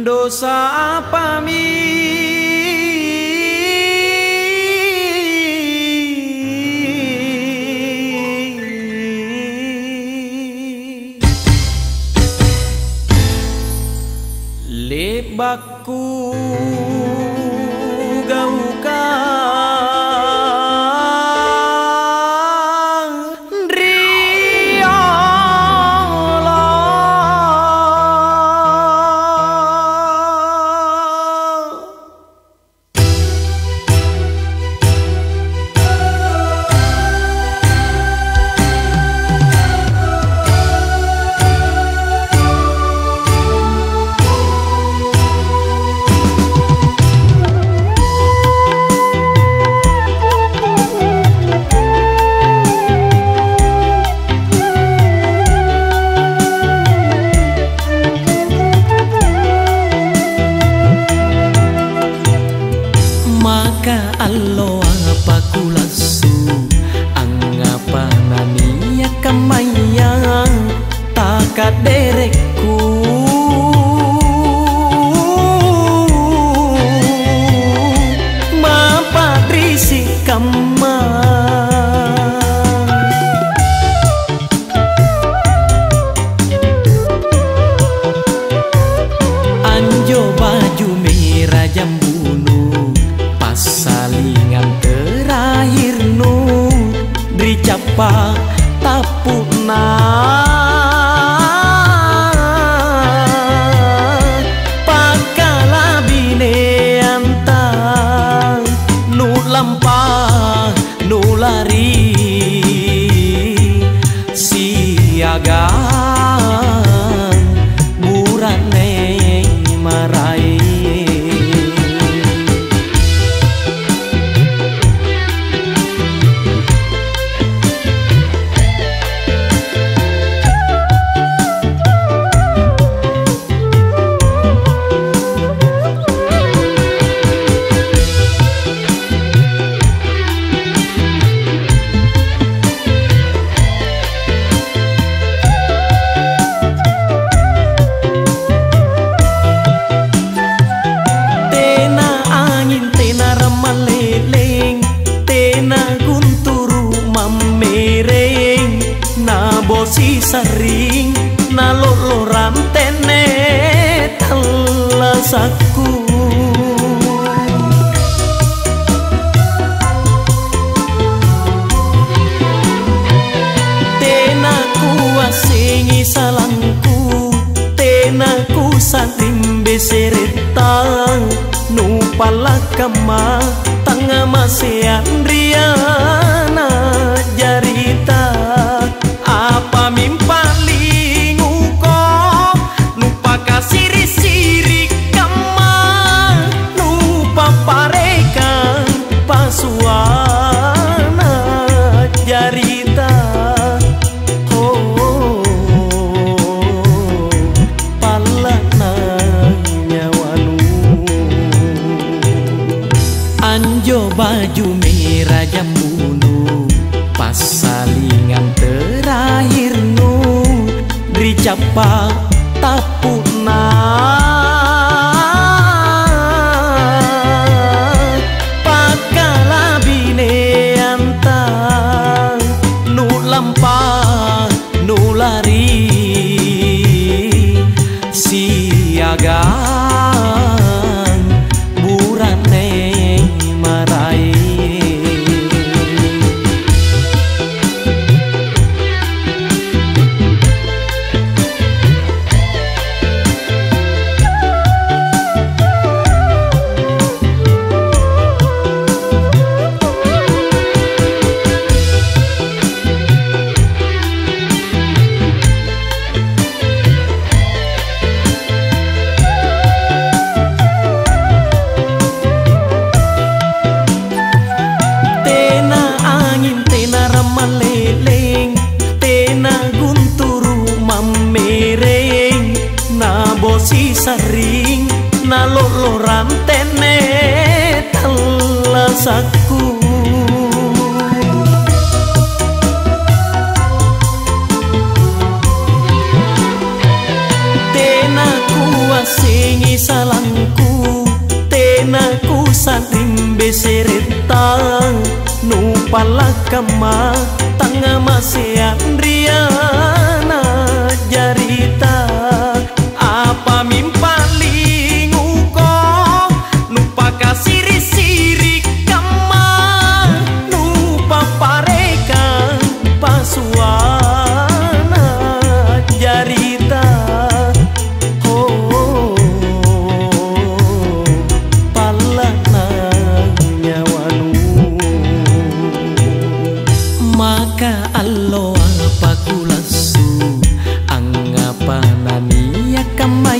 dosa pami lebakku allo apa kulasu angapa nania kamaya takat derekku mapa risi kama anjo baju merah jambu salingan terakhir nu dicapa tapuna pakala bineantang nu lampah nu lari siagang burane marai bosi sering naloloran tene talasaku tenaku asingi salangku tenaku saling beseretang nu palakama tanga masean riana jarita apa mimpaling uko lupa kasiri-siri kama lupa parekan pasuana jarita oh palana nyawanu anjo baju merah jambunu pas salingan terakhir nu dicapa tapuna pakala bineantang nu lampah nu lari siagang burane marai palakama tanga masean riana jarita apa mimpaling uko nupa kasiri-siri kama nupa pareka pasuana jarita oh palana nyawanu maka allo apa kulasu anggapanani ya kamay